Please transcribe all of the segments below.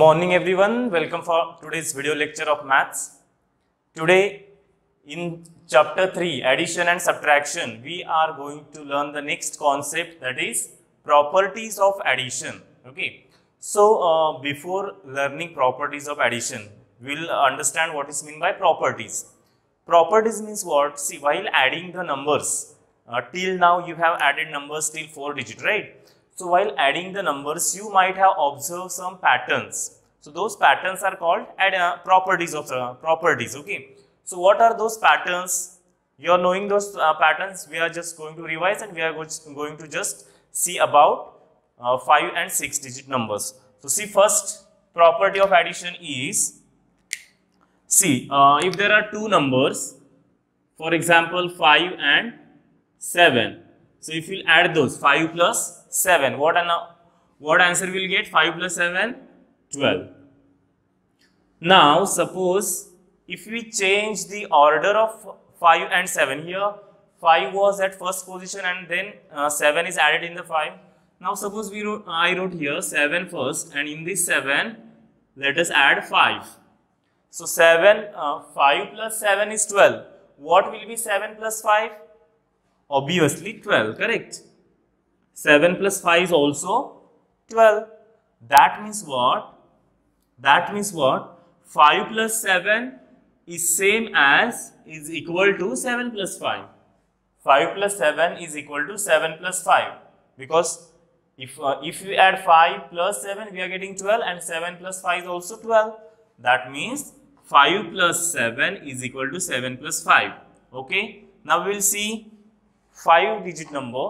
morning everyone, welcome for today's video lecture of maths. Today in chapter 3 addition and subtraction we are going to learn the next concept, that is properties of addition. Okay, so before learning properties of addition we'll understand what is meant by properties. Properties means what? See, while adding the numbers, till now you have added numbers till 4 digit, right? So while adding the numbers, you might have observed some patterns. So those patterns are called properties of properties. Okay. So what are those patterns? You are knowing those patterns. We are just going to revise and we are going to just see about 5 and 6 digit numbers. So see, first property of addition is, see, if there are two numbers, for example 5 and 7. So if you add those 5 plus 7, what answer will get? 5 plus 7, 12. Now suppose if we change the order of 5 and 7, here 5 was at first position and then 7 is added in the 5. Now suppose I wrote here 7 first, and in this 7 let us add 5. So 5 plus 7 is 12. What will be 7 plus 5? Obviously 12, correct? 7 plus 5 is also 12. That means what? That means what? 5 plus 7 is equal to 7 plus 5. 5 plus 7 is equal to 7 plus 5. Because if we add 5 plus 7, we are getting 12, and 7 plus 5 is also 12. That means 5 plus 7 is equal to 7 plus 5. Okay. Now we will see 5 digit number.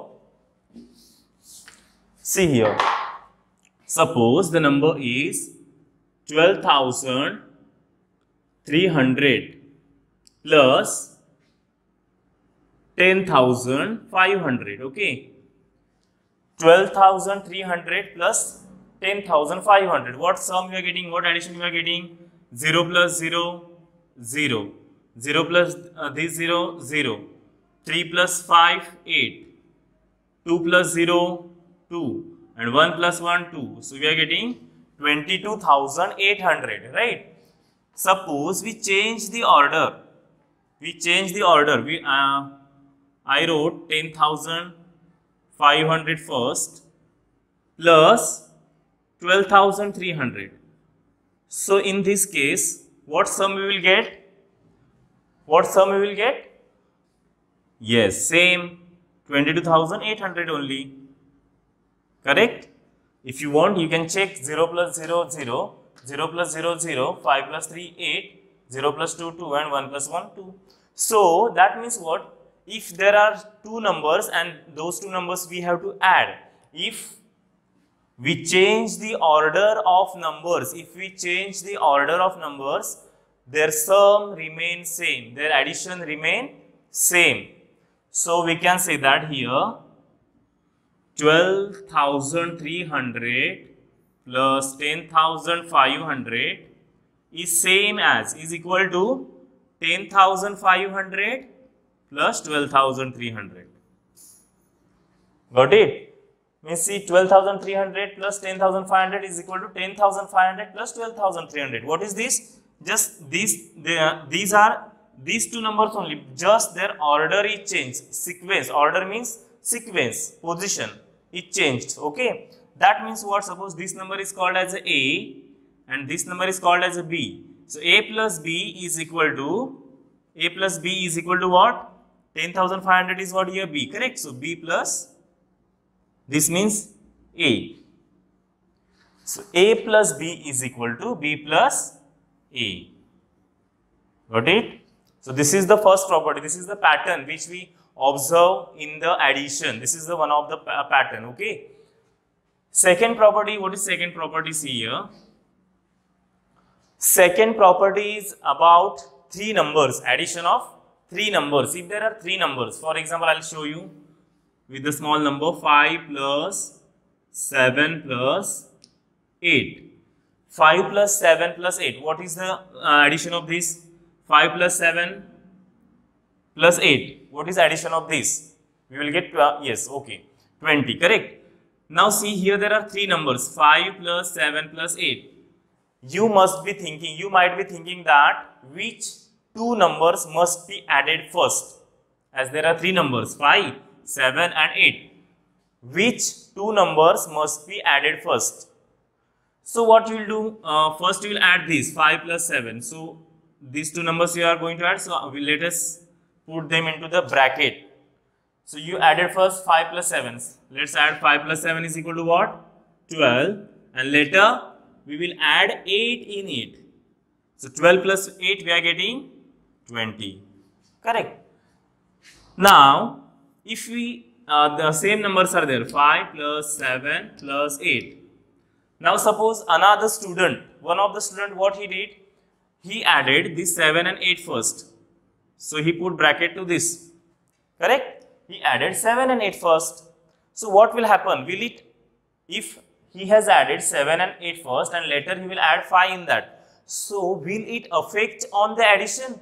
See here. Suppose the number is 12,300 plus 10,500. Okay. 12,300 plus 10,500. What sum we are getting? What addition we are getting? 0 plus 0, 0. 0 plus this 0, 0. 3 plus 5, 8. 2 plus 0, 2. And 1 plus 1, 2. So we are getting 22,800, right? Suppose we change the order. I wrote 10,500 first plus 12,300. So in this case, what sum we will get? What sum we will get? Yes, same 22,800 only. Correct? If you want, you can check 0 plus 0, 0, 0 plus 0, 0, 5 plus 3, 8, 0 plus 2, 2, and 1 plus 1, 2. So that means what? If there are two numbers and those two numbers we have to add, if we change the order of numbers, their sum remains same, their addition remain same. So we can say that here 12,300 plus 10,500 is equal to 10,500 plus 12,300. Got it? Means see, 12,300 plus 10,500 is equal to 10,500 plus 12,300. What is this? Just these are these two numbers only, just their order is changed. Sequence, order means sequence, position is changed. Okay, that means what? Suppose this number is called as A and this number is called as a B. So A plus B is equal to what? 10,500 is what here? B, correct? So B plus, this means A. So A plus B is equal to B plus A. Got it? So this is the first property. This is the pattern which we observe in the addition. This is the one of the pattern. Okay. Second property. What is second property? See here. Second property is about three numbers. Addition of three numbers. If there are three numbers, for example, I will show you with the small number 5 plus 7 plus 8. 5 plus 7 plus 8. What is the addition of this? 5 plus 7 plus 8. What is addition of this? We will get, yes, okay, 20, correct? Now see here there are three numbers, 5 plus 7 plus 8. you might be thinking that which two numbers must be added first, as there are three numbers 5, 7 and 8. Which two numbers must be added first? So what you will do, first you will add these 5 plus 7. So these two numbers you are going to add. So let us put them into the bracket. So you added first 5 plus 7. Let's add 5 plus 7 is equal to what? 12. And later we will add 8 in it. So 12 plus 8 we are getting 20. Correct. Now if we the same numbers are there, 5 plus 7 plus 8. Now suppose another student, one of the student, what he did? He added this 7 and 8 first. So he put bracket to this. Correct? He added 7 and 8 first. So what will happen? Will it, if he has added 7 and 8 first and later he will add 5 in that, so will it affect on the addition?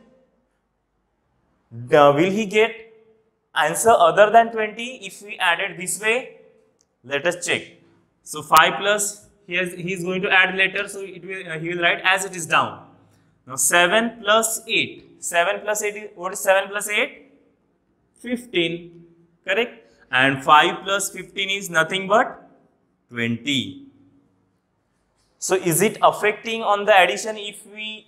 Will he get answer other than 20 if we added this way? Let us check. So 5 plus, he is going to add later, so it will he will write as it is down. Now 7 plus 8. 7 plus 8, what is 7 plus 8? 15. Correct? And 5 plus 15 is nothing but 20. So is it affecting on the addition if we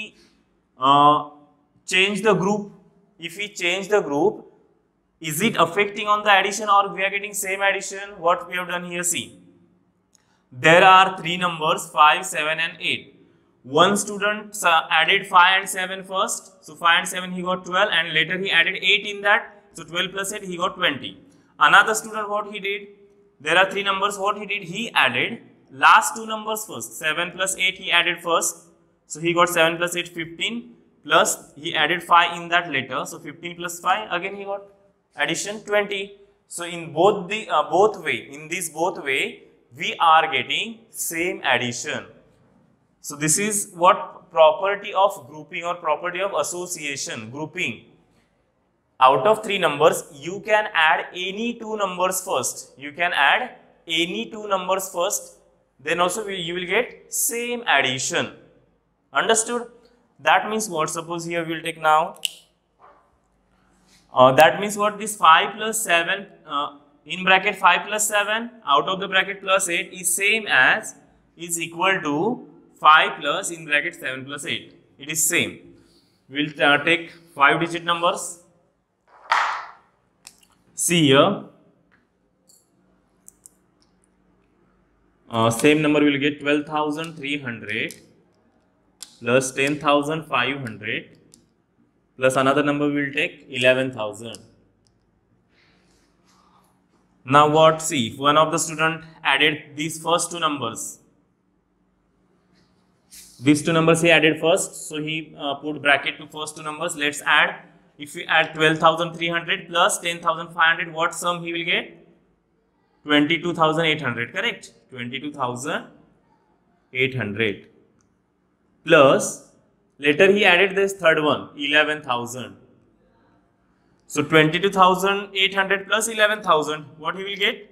change the group? If we change the group, is it affecting on the addition or we are getting same addition? What we have done here, see. There are three numbers 5, 7 and 8. One student added 5 and 7 first. So 5 and 7 he got 12 and later he added 8 in that. So 12 plus 8 he got 20. Another student, what he did? There are three numbers. What he did? He added last two numbers first. 7 plus 8 he added first. So he got 7 plus 8 15 plus he added 5 in that later. So 15 plus 5 again he got addition 20. So in both the both way we are getting same addition. So this is what property of grouping or property of association, grouping. Out of three numbers, you can add any two numbers first. You can add any two numbers first. Then also you will get same addition. Understood? That means what? Suppose here we will take now. That means what? This 5 plus 7 in bracket 5 plus 7 out of the bracket plus 8 is same as is equal to 5 plus in bracket 7 plus 8. It is same. We will take 5-digit numbers. See here, same number will get 12,300 plus 10,500 plus another number we will take 11,000. Now what? See, if one of the student added these first two numbers. These two numbers he added first, so he put bracket to first two numbers. Let's add. If we add 12,300 plus 10,500, what sum he will get? 22,800, correct? 22,800 plus later he added this third one, 11,000. So 22,800 plus 11,000, what he will get?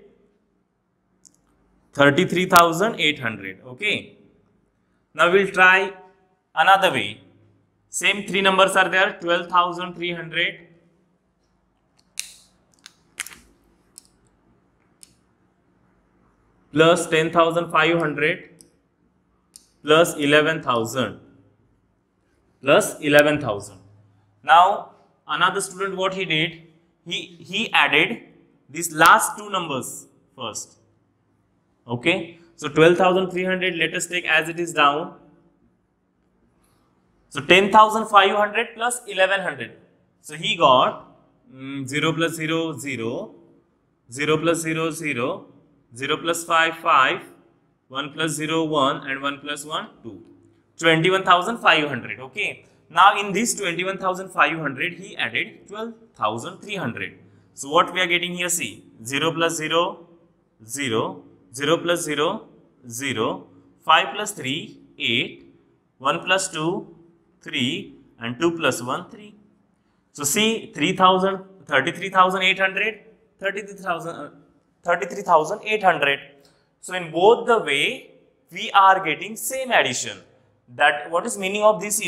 33,800. Okay. Now we'll try another way. Same three numbers are there, 12,300 plus 10,500 plus 11,000 plus 11,000. Now another student, what he did? He added these last two numbers first. Okay. So 12,300, let us take as it is down. So 10,500 plus 1100. So he got 0 plus 0, 0, 0 plus 0, 0, 0 plus 5, 5, 1 plus 0, 1 and 1 plus 1, 2. 21,500. Okay. Now in this 21,500, he added 12,300. So what we are getting here, see, 0 plus 0, 0, 0 plus 0, 0, 5 plus 3, 8, 1 plus 2, 3 and 2 plus 1, 3. So see 33,800, 33,800. So in both the way we are getting same addition. That what is meaning of this?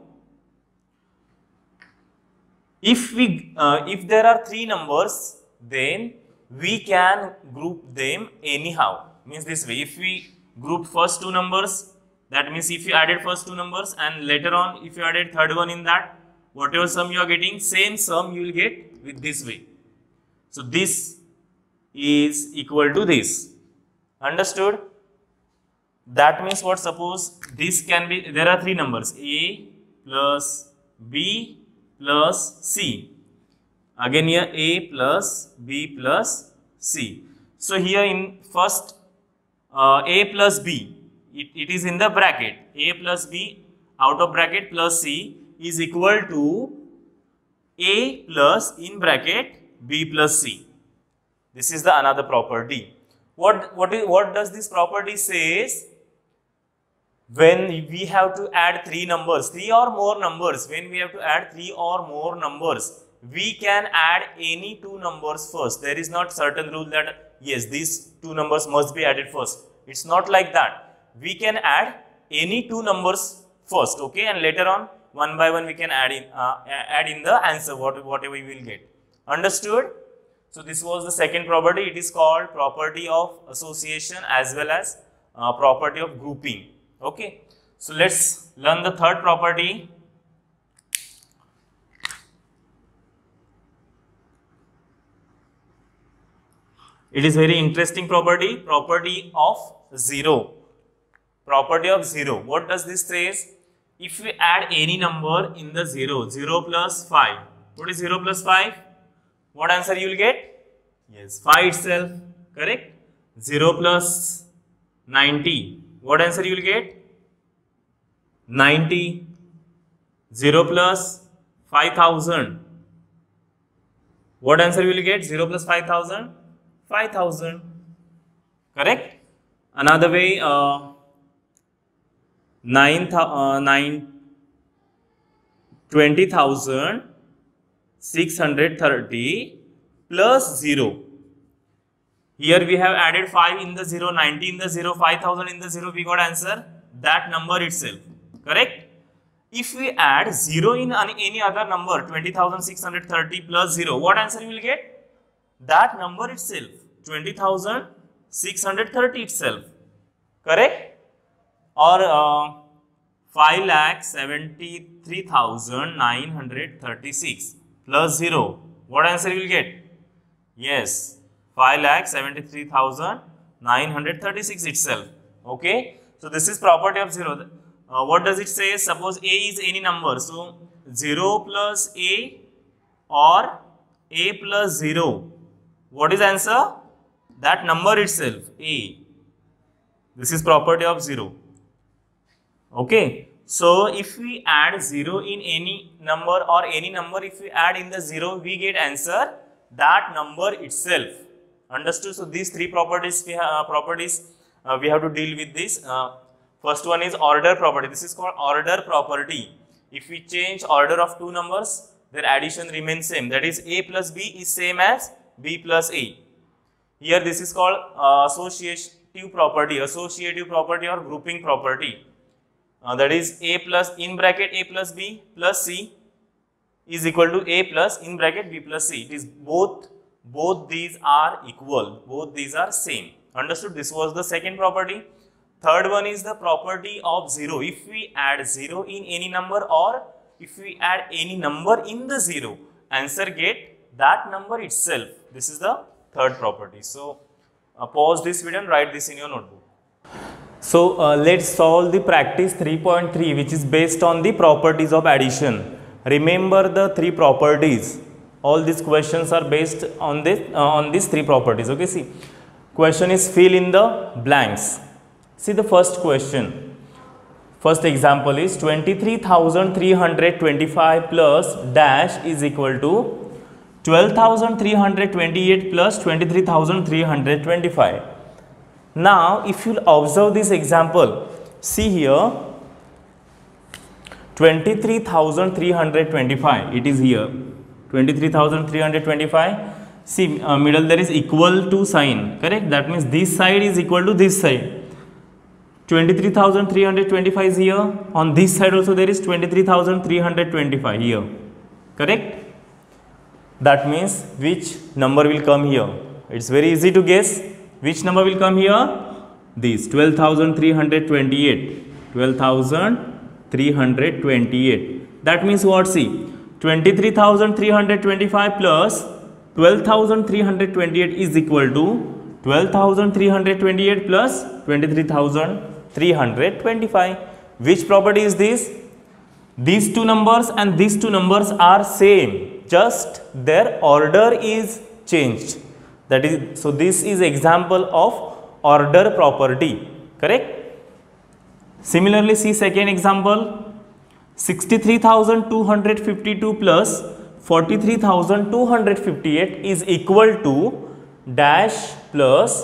If there are three numbers, then we can group them anyhow. Means this way, if we group first two numbers, that means if you added first two numbers and later on if you added third one in that, whatever sum you are getting, same sum you will get with this way. So this is equal to this. Understood? That means what? Suppose this can be, there are three numbers, A plus B plus C. Again here A plus B plus C. So here in first A plus B, it is in the bracket. A plus B out of bracket plus C is equal to A plus in bracket B plus C. This is the another property. What does this property says? When we have to add three numbers, three or more numbers, when we have to add three or more numbers, we can add any two numbers first. There is not certain rule that yes, these two numbers must be added first. It's not like that. We can add any two numbers first, okay, and later on one by one we can add in the answer whatever we will get. Understood? So this was the second property. It is called property of association as well as property of grouping. Okay, so let's learn the third property. It is very interesting property, property of zero. Property of zero. What does this say? If we add any number in the 0, 0 plus 5. What is 0 plus 5? What answer you will get? Yes, 5 itself. Correct? 0 plus 90. What answer you will get? 90. 0 plus 5000. What answer you will get? 0 plus 5000? 5000. Correct? Another way, 20,630 plus 0. Here we have added 5 in the 0, 90 in the 0, 5000 in the 0, we got answer that number itself. Correct? If we add 0 in any other number, 20,630 plus 0, what answer you will get? That number itself, 20,630 itself. Correct? Or 5,73,936 plus 0. What answer you will get? Yes, 5,73,936 itself. Okay. So this is property of 0. What does it say? Suppose A is any number. So 0 plus A or A plus 0. What is answer? That number itself, A. This is property of 0. Okay. So if we add 0 in any number or any number, if we add in the 0, we get answer that number itself. Understood? So these three properties we have to deal with this. First one is order property. This is called order property. If we change order of two numbers, their addition remains same. That is A plus B is same as B plus A. Here this is called associative property or grouping property. That is A plus in bracket A plus B plus C is equal to A plus in bracket B plus C. It is both these are equal. Both these are same. Understood? This was the second property. Third one is the property of 0. If we add 0 in any number or if we add any number in the 0, answer get that number itself. This is the third property. So pause this video and write this in your notebook. So let's solve the practice 3.3, which is based on the properties of addition. Remember the three properties. All these questions are based on these three properties. Okay, see, question is fill in the blanks. See the first question. First example is 23,325 plus dash is equal to 12,328 plus 23,325. Now, if you observe this example, see here 23,325. It is here 23,325. See, middle there is equal to sign. Correct? That means this side is equal to this side. 23,325 is here. On this side also there is 23,325 here. Correct? That means which number will come here? It's very easy to guess. Which number will come here? This 12,328. 12,328. That means what? See, 23,325 plus 12,328 is equal to 12,328 plus 23,325. Which property is this? These two numbers and these two numbers are same, just their order is changed. That is, so this is example of order property. Correct? Similarly, see second example. 63,252 plus 43,258 is equal to dash plus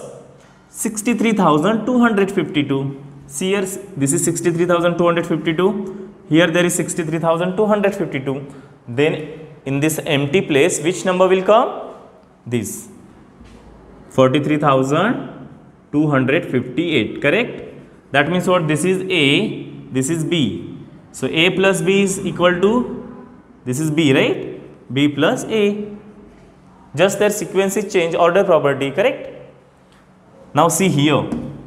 63,252. See here, this is 63,252. Here there is 63,252. Then in this empty place, which number will come? This 43,258. Correct? That means what? This is A, this is B. So A plus B is equal to, this is B, right? B plus A. Just their sequence is change, order property. Correct? Now see here.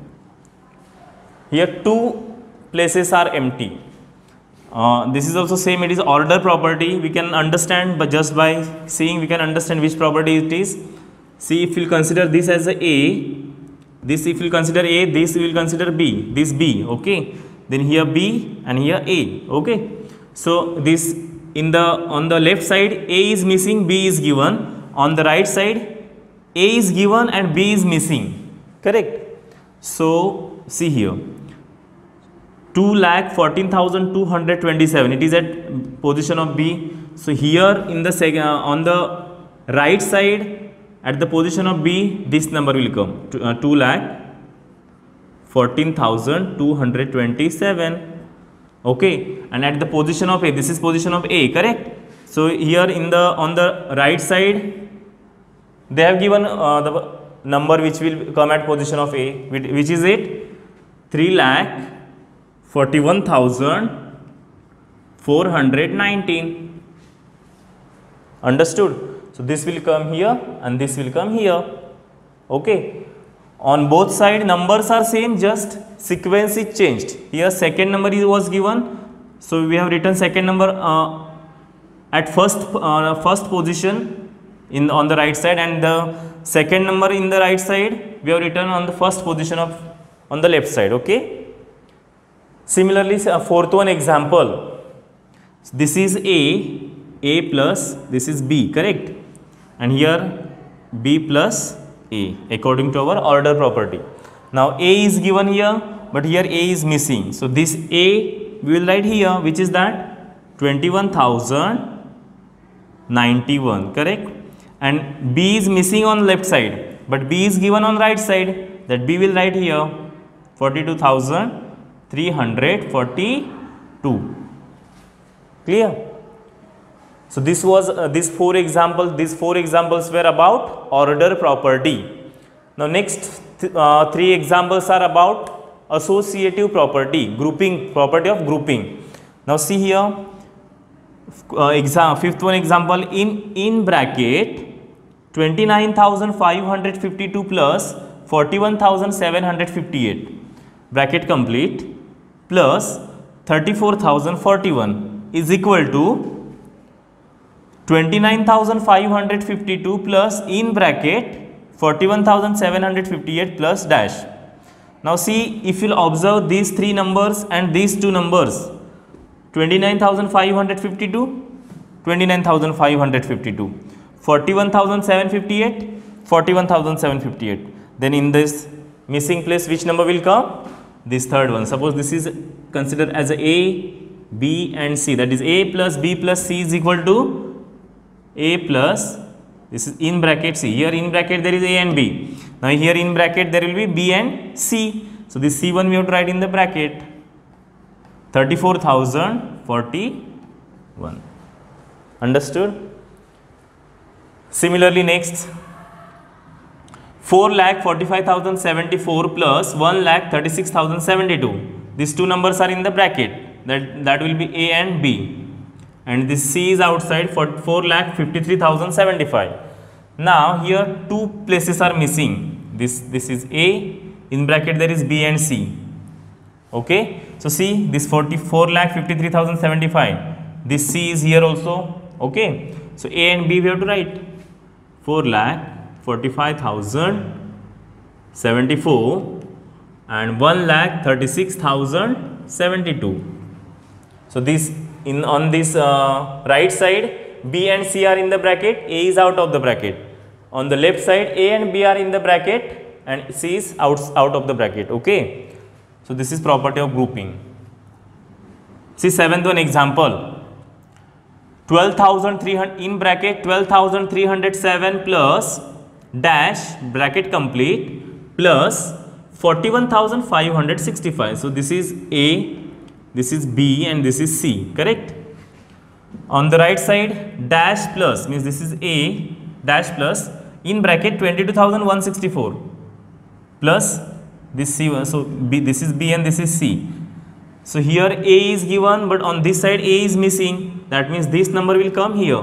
Here two places are empty. This is also same, it is order property. We can understand, but just by seeing we can understand which property it is. See, if you consider this as a A, this if you consider A, this we will consider B, this B, okay. Then here B and here A, okay. So this in the on the left side A is missing, B is given. On the right side A is given and B is missing. Correct? So see here. 2,14,227. It is at position of B. So here in the on the right side at the position of B, this number will come 2,14,227. Okay, and at the position of A, this is position of A. Correct? So here in the on the right side, they have given the number which will come at position of A, which is it 3,41,419. Understood? So this will come here and this will come here. Okay. On both sides numbers are same, just sequence is changed. Here second number was given, so we have written second number at first position on the right side, and the second number in the right side we have written on the first position of on the left side. Okay. Similarly, fourth one example. This is A plus this is B, correct? And here B plus A according to our order property. Now A is given here, but here A is missing. So this A we will write here, which is that 21,091, correct? And B is missing on left side, but B is given on right side. That B will write here 42,342. Clear? So this was these four examples. These four examples were about order property. Now next three examples are about associative property, grouping, property of grouping. Now see here, fifth one example, in bracket 29,552 plus 41,758, bracket complete, plus 34,041 is equal to 29,552 plus in bracket 41,758 plus dash. Now see, if you will observe these three numbers and these two numbers, 29,552, 29,552, 41,758, 41,758. Then in this missing place, which number will come? This third one. Suppose this is considered as A, B and C. That is A plus B plus C is equal to A plus, this is in bracket C. Here in bracket there is A and B. Now here in bracket there will be B and C. So this C1 we have to write in the bracket. 34,041. Understood? Similarly next, 4,45,074 plus 1,36,072. These two numbers are in the bracket. That will be A and B. And this C is outside for 4,53,075. Now here two places are missing. This is A, in bracket there is B and C. Okay, so see this 4,53,075. This C is here also. Okay, so A and B we have to write. 4,45,074 and 1,36,072. So this on this right side B and C are in the bracket, A is out of the bracket. On the left side A and B are in the bracket and C is out of the bracket. Okay, so this is property of grouping. See seventh one example. 12,300 in bracket 12,307 plus dash bracket complete plus 41,565. So this is A, this is B and this is C, correct? On the right side dash plus means this is A dash plus in bracket 22,164 plus this C, so B, this is B and this is C. So here A is given but on this side A is missing. That means this number will come here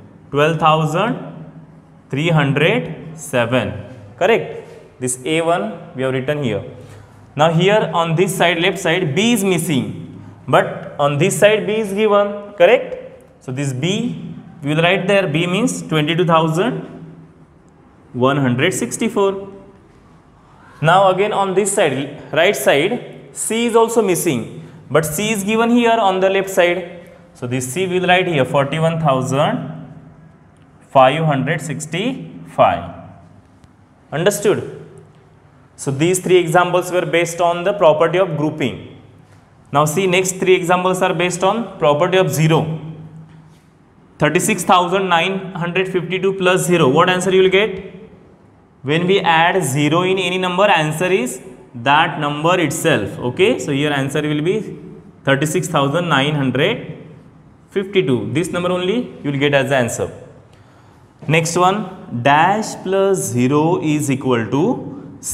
12,307, correct? This A1 we have written here. Now here on this side left side B is missing but on this side B is given, correct? So this B we will write there, B means 22,164. Now again on this side right side C is also missing but C is given here on the left side. So this C we will write here 41,565. Understood? So these three examples were based on the property of grouping. Now see next three examples are based on property of 0. 36,952 plus 0. What answer you will get? When we add 0 in any number, answer is that number itself. Okay, so here answer will be 36,952. This number only you will get as the answer. Next one, dash plus 0 is equal to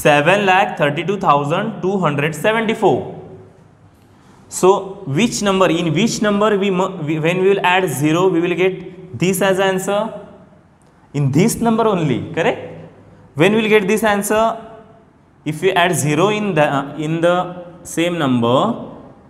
7,32,274. So which number, in which number when we will add 0 we will get this as answer? In this number only, correct? When we will get this answer? If we add 0 in the same number,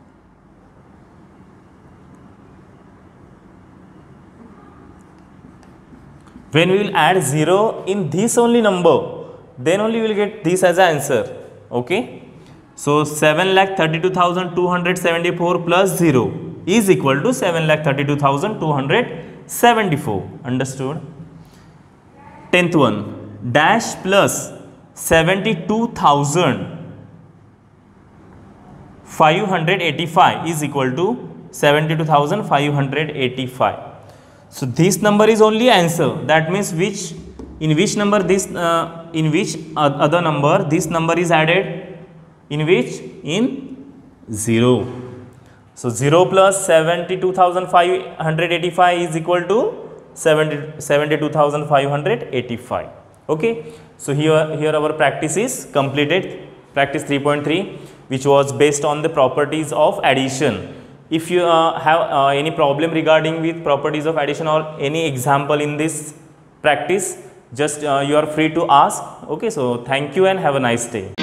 when we will add 0 in this only number, then only we will get this as an answer. Okay, so 7,32,274 plus 0 is equal to 7,32,274. Understood? 10th one, dash plus 72,585 is equal to 72,585. So this number is only answer. That means in which number this in which other number this number is added? In which? In 0. So 0 plus 72,585 is equal to 72,585. Okay. So here our practice is completed. Practice 3.3, which was based on the properties of addition. If you have any problem regarding with properties of addition or any example in this practice, just you are free to ask. Okay, so thank you and have a nice day.